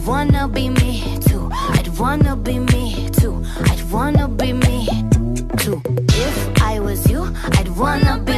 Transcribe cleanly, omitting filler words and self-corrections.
wanna be me too. I'd wanna be me too. I'd wanna be me too. If I was you, I'd wanna be